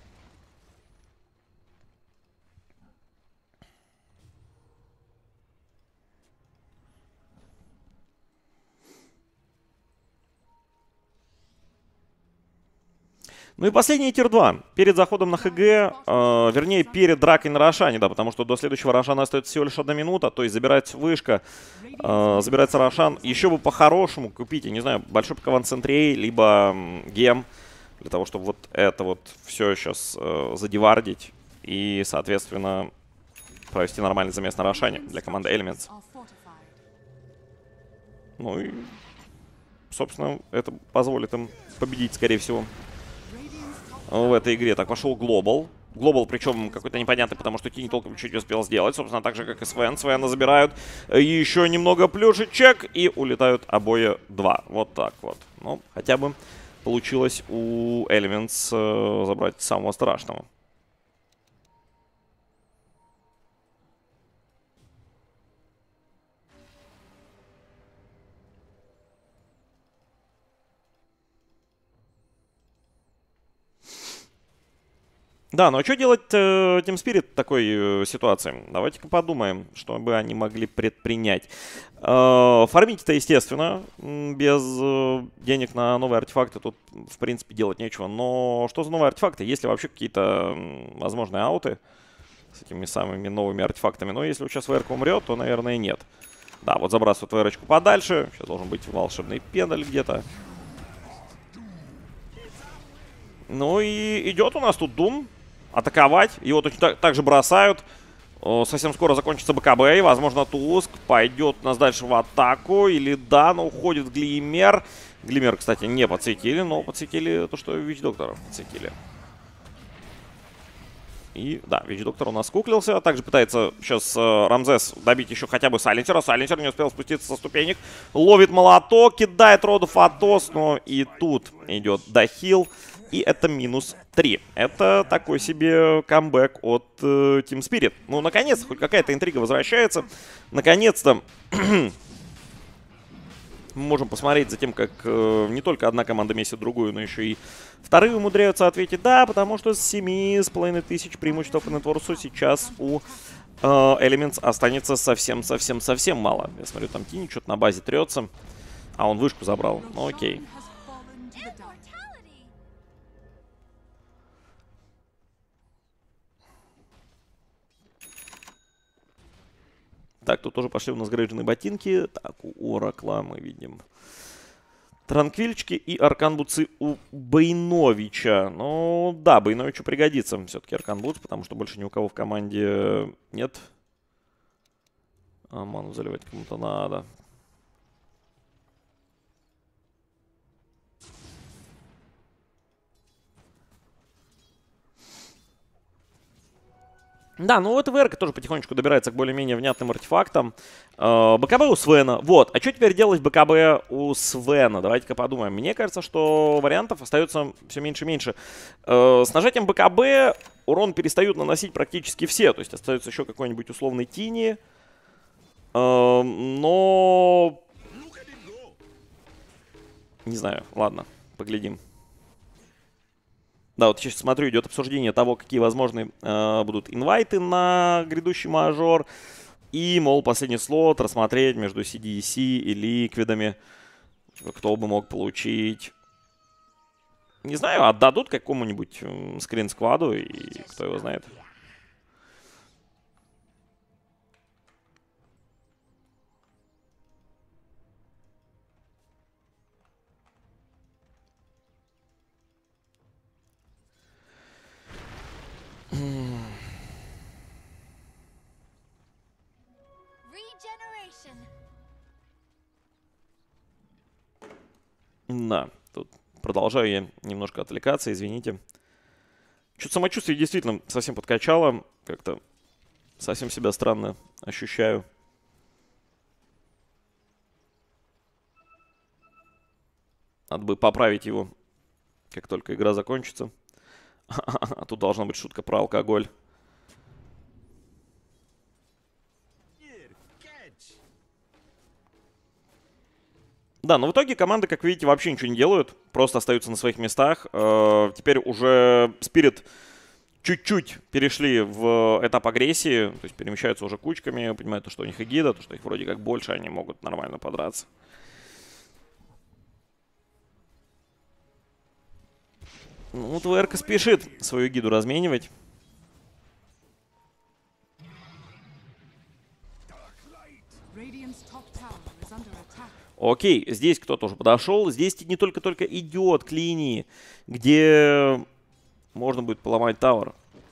Ну и последний тир-2. Перед заходом на ХГ, вернее, перед дракой на Рошане, да, потому что до следующего Рошана остается всего лишь 1 минута, то есть забирается вышка, забирается Рошан. Еще бы по-хорошему купить, я не знаю, большой ПК Центрей, либо гем, для того, чтобы вот это вот все сейчас задевардить и, соответственно, провести нормальный замес на Рошане для команды Elements. Ну и, собственно, это позволит им победить, скорее всего, в этой игре. Так, пошел Глобал. Глобал, причем какой-то непонятный, потому что Тини толком ничего не успел сделать. Собственно, так же, как и Свен. Свена забирают еще немного плюшечек и улетают обои 2. Вот так вот. Ну, хотя бы получилось у Elements забрать самого страшного. Да, ну а что делать Team Spirit в такой ситуации? Давайте-ка подумаем, что бы они могли предпринять. Фармить-то, естественно, без денег на новые артефакты тут, в принципе, делать нечего. Но что за новые артефакты? Есть ли вообще какие-то возможные ауты с этими самыми новыми артефактами? Но если сейчас ВРК умрет, то, наверное, нет. Да, вот забрасывают ВРочку подальше. Сейчас должен быть волшебный пендаль где-то. Ну и идет у нас тут Doom атаковать. Его точно так же бросают. Совсем скоро закончится БКБ. И, возможно, Туск пойдет у нас дальше в атаку. Или да, но уходит Глимер. Глимер, кстати, не подсветили, но подсветили то, что Вич-доктора подсветили. И, да, Вич-доктор у нас скуклился. Также пытается сейчас Рамзес добить еще хотя бы Сайленсера. Сайленсер не успел спуститься со ступенек. Ловит молоток, кидает Роду Фатос. Но и тут идет дохил. И это -3. Это такой себе камбэк от Team Spirit. Ну, наконец-то, хоть какая-то интрига возвращается. Наконец-то мы можем посмотреть за тем, как не только одна команда месит другую, но еще и вторые умудряются ответить да, потому что с 7500 преимущества по нетворсу сейчас у Elements останется совсем мало. Я смотрю, там Тини что-то на базе трется. А, он вышку забрал. Ну, окей. Так, тут тоже пошли у нас грейдженные ботинки. Так, у Оракла мы видим Транквильчики и Аркан-бутсы у Бойновича. Ну, да, Бойновичу пригодится все-таки Аркан-бутс, потому что больше ни у кого в команде нет. А ману заливать кому-то надо. Да, ну вот ВРК тоже потихонечку добирается к более-менее внятным артефактам. БКБ у Свена. Вот, а что теперь делать БКБ у Свена? Давайте-ка подумаем. Мне кажется, что вариантов остается все меньше и меньше. С нажатием БКБ урон перестают наносить практически все. То есть остается еще какой-нибудь условный Тини. Но... Не знаю, ладно, поглядим. Да, вот сейчас смотрю, идет обсуждение того, какие возможны будут инвайты на грядущий мажор. И, мол, последний слот рассмотреть между CDC и ликвидами. Кто бы мог получить. Не знаю, отдадут какому-нибудь скрин-скваду, и кто его знает. Да, тут продолжаю я немножко отвлекаться, извините. Что-то самочувствие действительно совсем подкачало. Как-то совсем себя странно ощущаю. Надо бы поправить его, как только игра закончится. А тут должна быть шутка про алкоголь. Да, но в итоге команды, как видите, вообще ничего не делают. Просто остаются на своих местах. Теперь уже Spirit чуть-чуть перешли в этап агрессии. То есть перемещаются уже кучками. Понимают, что у них эгида, то, что их вроде как больше, они могут нормально подраться. Ну, вот ВРК спешит свою гиду разменивать. Окей, здесь кто-то уже подошел. Здесь не только идет к линии, где можно будет поломать тавер.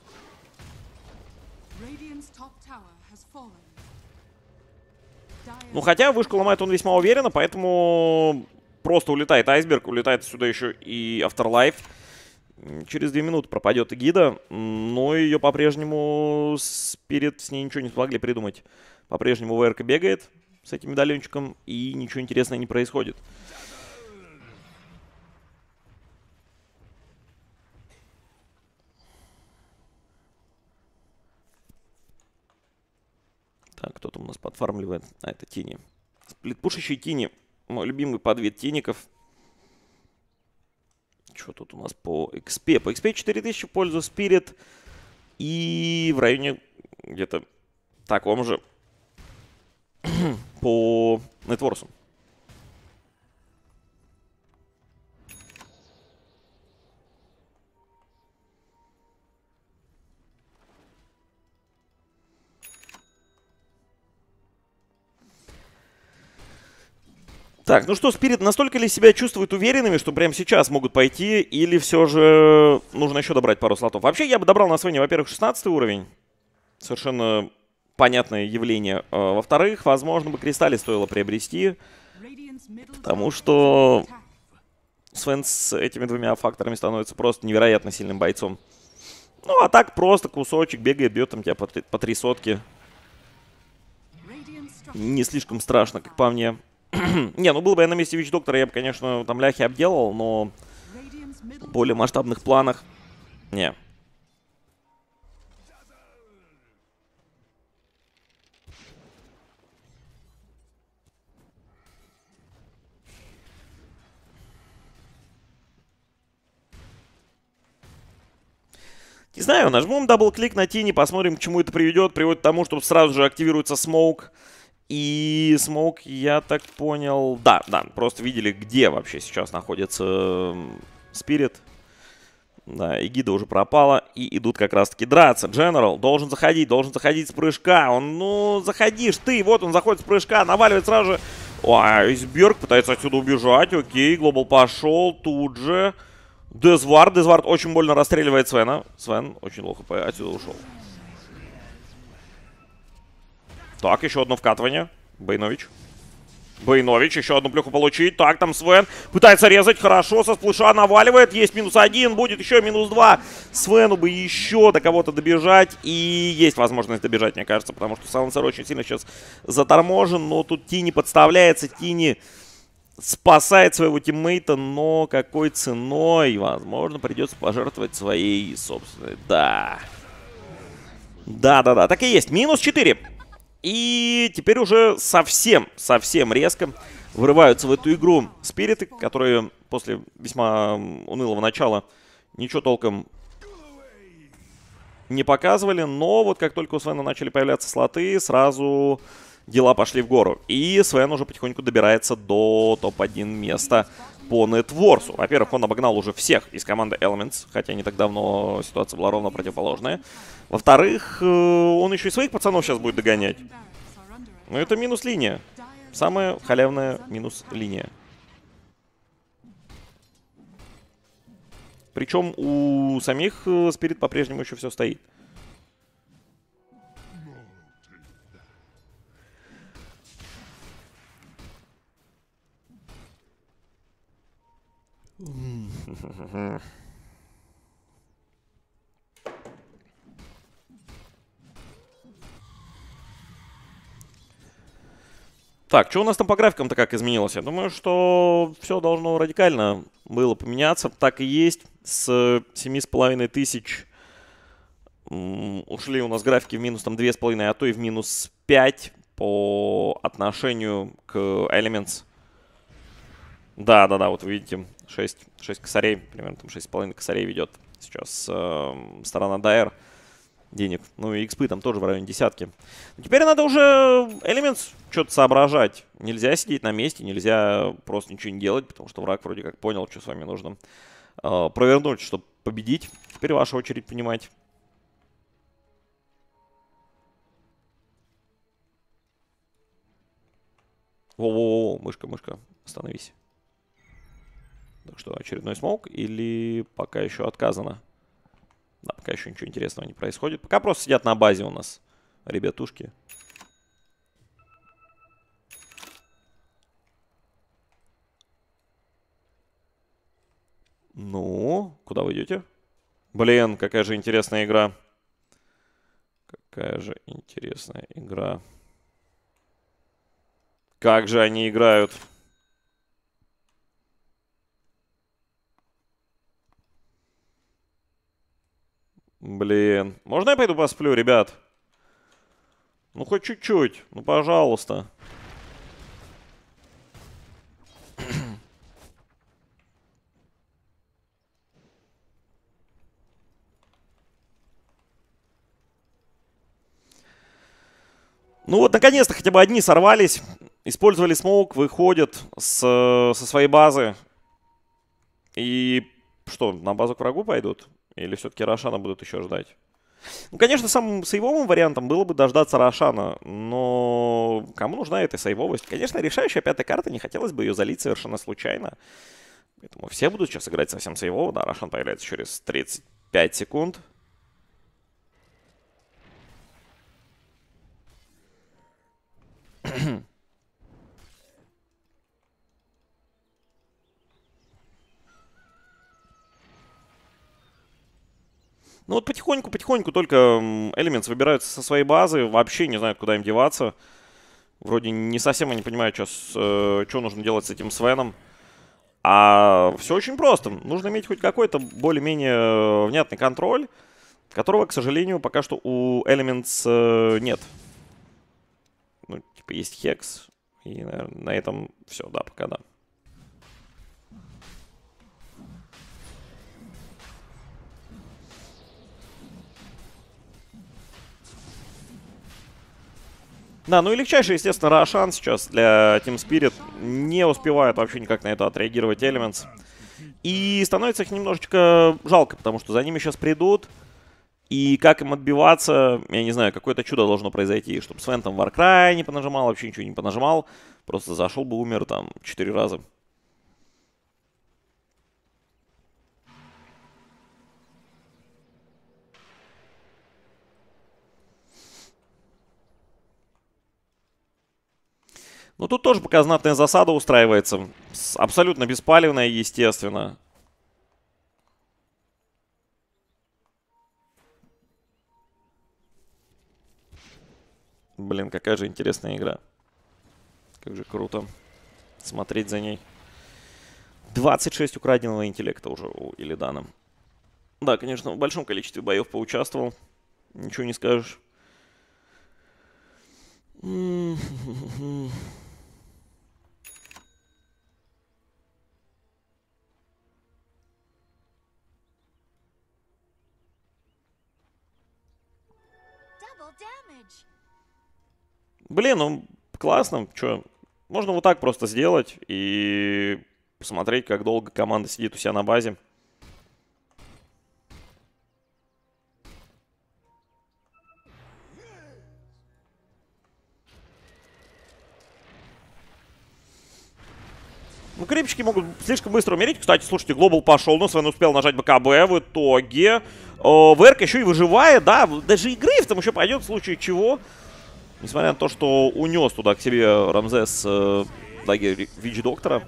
Ну, хотя вышку ломает он весьма уверенно, поэтому просто улетает айсберг, улетает сюда еще и Afterlife. Через 2 минуты пропадет гида, но ее по-прежнему Spirit с ней ничего не смогли придумать. По-прежнему ВРК бегает с этим медальончиком, и ничего интересного не происходит. Так, кто там у нас подфармливает? А, это Тини. Сплитпушащий Тини. Мой любимый подвид Тиников. Что тут у нас по XP? По XP 4000 в пользу Spirit. И в районе где-то таком же по Нетворсу. Так, ну что, Спирит настолько ли себя чувствуют уверенными, что прямо сейчас могут пойти, или все же нужно еще добрать пару слотов? Вообще, я бы добрал на Свене, во-первых, 16 уровень. Совершенно понятное явление. Во-вторых, возможно, бы Кристалли стоило приобрести, потому что Свен с этими двумя факторами становится просто невероятно сильным бойцом. Ну, а так просто кусочек бегает, бьет там тебя по 3 сотки. Не слишком страшно, как по мне. Не, ну был бы я на месте Вич-доктора, я бы, конечно, там ляхи обделал, но в более масштабных планах не. Не знаю, нажмем дабл-клик на тени, посмотрим, к чему это приведет. Приводит к тому, что сразу же активируется смоук. И смоук, я так понял... Да, просто видели, где вообще сейчас находится Спирит. Да, Эгида уже пропала. И идут как раз-таки драться. Дженерал должен заходить с прыжка. Он, ну, заходишь ты. Вот он заходит с прыжка, наваливает сразу же. Ой, Айсберг пытается отсюда убежать. Окей, Глобал пошел тут же. Дезвард очень больно расстреливает Свена. Свен очень плохо отсюда ушел. Так, еще одно вкатывание. Бейнович, еще одну плюху получить. Так, там Свен пытается резать. Хорошо, со сплэша наваливает. Есть -1, будет еще -2. Свену бы еще до кого-то добежать. И есть возможность добежать, мне кажется. Потому что Сайлансер очень сильно сейчас заторможен. Но тут Тини подставляется. Тини спасает своего тиммейта. Но какой ценой? Возможно, придется пожертвовать своей собственной. Да. Да. Так и есть. -4. И теперь уже совсем резко врываются в эту игру Спириты, которые после весьма унылого начала ничего толком не показывали. Но вот как только у Свена начали появляться слоты, сразу дела пошли в гору. И Свен уже потихоньку добирается до топ-1 места по Нетворсу. Во-первых, он обогнал уже всех из команды Elements, хотя не так давно ситуация была ровно противоположная. Во-вторых, он еще и своих пацанов сейчас будет догонять. Ну, это минус-линия. Самая халявная минус-линия. Причем у самих Спирит по-прежнему еще все стоит. Так, что у нас там по графикам-то как изменилось? Я думаю, что все должно радикально было поменяться. Так и есть. С 7500 ушли у нас графики в минус там 2,5, а то и в минус 5 по отношению к Elements. Да, вот вы видите, 6 косарей, примерно там 6,5 косарей ведет сейчас сторона Dire. Денег. Ну и экспы там тоже в районе десятки. Но теперь надо уже Elements что-то соображать. Нельзя сидеть на месте, нельзя просто ничего не делать, потому что враг вроде как понял, что с вами нужно провернуть, чтобы победить. Теперь ваша очередь понимать. Во-во-во, мышка, остановись. Так что, очередной смоук или пока еще отказано? Да, пока еще ничего интересного не происходит. Пока просто сидят на базе у нас ребятушки. Ну, куда вы идете? Блин, какая же интересная игра. Какая же интересная игра. Как же они играют. Блин. Можно я пойду посплю, ребят? Ну, хоть чуть-чуть. Ну, пожалуйста. Ну вот, наконец-то хотя бы одни сорвались. Использовали смоук, выходят со своей базы. И что, на базу к врагу пойдут? Или все-таки Рошана будут еще ждать? Ну, конечно, самым сейвовым вариантом было бы дождаться Рошана. Но кому нужна эта сейвовость? Конечно, решающая пятая карта, не хотелось бы ее залить совершенно случайно. Поэтому все будут сейчас играть совсем сейвово. Да, Рошан появляется через 35 секунд. Ну вот потихоньку только Elements выбираются со своей базы, вообще не знают, куда им деваться. Вроде не совсем они понимают, что нужно делать с этим Свеном. А все очень просто. Нужно иметь хоть какой-то более-менее внятный контроль, которого, к сожалению, пока что у Elements нет. Ну, типа есть Хекс, и, наверное, на этом все, да, пока да. Да, ну и легчайший, естественно, Рошан сейчас для Team Spirit. Не успевает вообще никак на это отреагировать Elements. И становится их немножечко жалко, потому что за ними сейчас придут. И как им отбиваться, я не знаю, какое-то чудо должно произойти, чтобы Свен там Warcry не понажимал, вообще ничего не понажимал. Просто зашел бы, умер там 4 раза. Ну, тут тоже пока знатная засада устраивается. Абсолютно беспалевная, естественно. Блин, какая же интересная игра. Как же круто смотреть за ней. 26 украденного интеллекта уже у Илидана. Да, конечно, в большом количестве боев поучаствовал. Ничего не скажешь. Блин, ну классно. Чё? Можно вот так просто сделать и посмотреть, как долго команда сидит у себя на базе. Ну, крипчики могут слишком быстро умереть. Кстати, слушайте, Глобал пошел, но Свен успел нажать БКБ. В итоге ВРК еще и выживает, да. Даже и Грейв там еще пойдет в случае чего. Несмотря на то, что унес туда к себе Рамзес дагер Вич-доктора.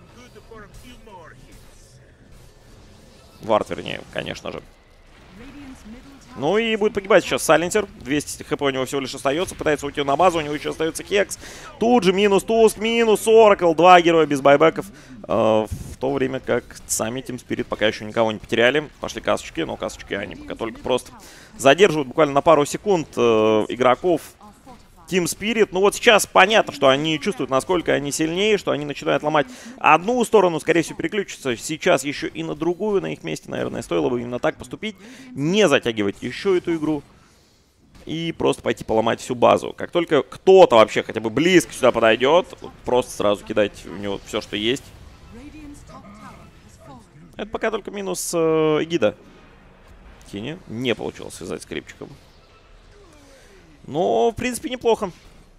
Вард, вернее, конечно же. Ну и будет погибать сейчас Сайленсер. 200 хп у него всего лишь остается. Пытается уйти на базу. У него еще остается Хекс. Тут же минус Туск, минус Оракл. Два героя без байбеков. В то время как сами Team Spirit пока еще никого не потеряли. Пошли касочки. Но касочки они пока только просто задерживают буквально на пару секунд игроков Team Spirit. Ну вот сейчас понятно, что они чувствуют, насколько они сильнее, что они начинают ломать одну сторону, скорее всего, переключиться сейчас еще и на другую. На их месте, наверное, стоило бы именно так поступить. Не затягивать еще эту игру. И просто пойти поломать всю базу. Как только кто-то вообще хотя бы близко сюда подойдет, просто сразу кидать в него все, что есть. Это пока только минус Эгида. Тини не получилось связать с крипчиком. Но, в принципе, неплохо.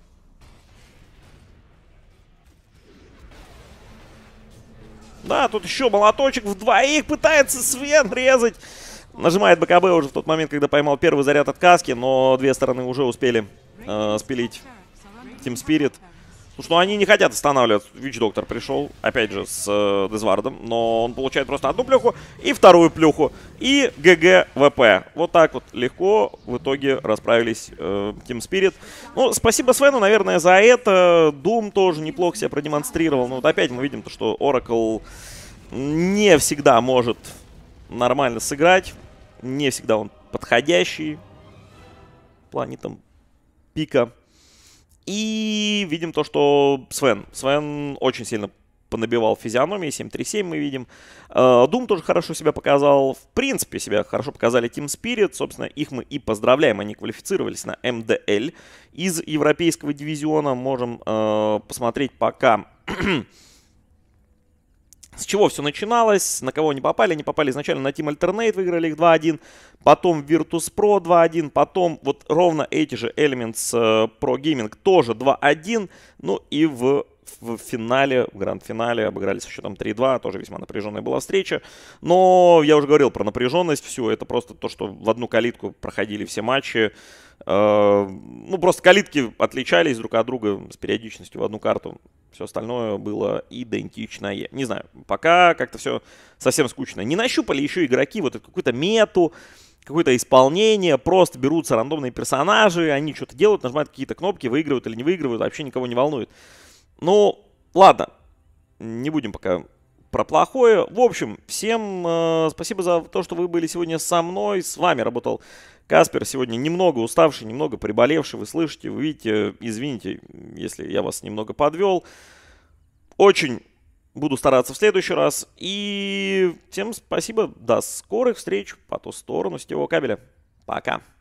Да, тут еще молоточек в двоих пытается Свен резать. Нажимает БКБ уже в тот момент, когда поймал первый заряд от каски, но две стороны уже успели спилить Team Spirit. Слушай, ну они не хотят останавливаться. Вич-доктор пришел, опять же, с Дезвардом, но он получает просто одну плюху и вторую плюху. И ГГ ВП. Вот так вот легко в итоге расправились Team Spirit. Ну, спасибо Свену, наверное, за это. Doom тоже неплохо себя продемонстрировал. Но вот опять мы видим, что Oracle не всегда может нормально сыграть. Не всегда он подходящий в плане там пика. И видим то, что Свен очень сильно понабивал физиономии, 7-3-7 мы видим. Doom тоже хорошо себя показал. В принципе, себя хорошо показали Team Spirit. Собственно, их мы и поздравляем. Они квалифицировались на МДЛ из европейского дивизиона. Можем посмотреть пока, с чего все начиналось, на кого они попали. Они попали изначально на Team Alternate, выиграли их 2-1. Потом Virtus.pro 2-1. Потом вот ровно эти же Elements Pro Gaming тоже 2-1. Ну и в финале, в гранд-финале обыграли со счетом 3-2, тоже весьма напряженная была встреча. Но я уже говорил про напряженность, все, это просто то, что в одну калитку проходили все матчи. Ну, просто калитки отличались друг от друга с периодичностью в одну карту. Все остальное было идентичное. Не знаю, пока как-то все совсем скучно. Не нащупали еще игроки вот какую-то мету, какое-то исполнение, просто берутся рандомные персонажи, они что-то делают, нажимают какие-то кнопки, выигрывают или не выигрывают, вообще никого не волнует. Ну, ладно, не будем пока про плохое. В общем, всем спасибо за то, что вы были сегодня со мной. С вами работал Каспер. Сегодня немного уставший, немного приболевший. Вы слышите, вы видите. Извините, если я вас немного подвел. Очень буду стараться в следующий раз. И всем спасибо. До скорых встреч по ту сторону сетевого кабеля. Пока.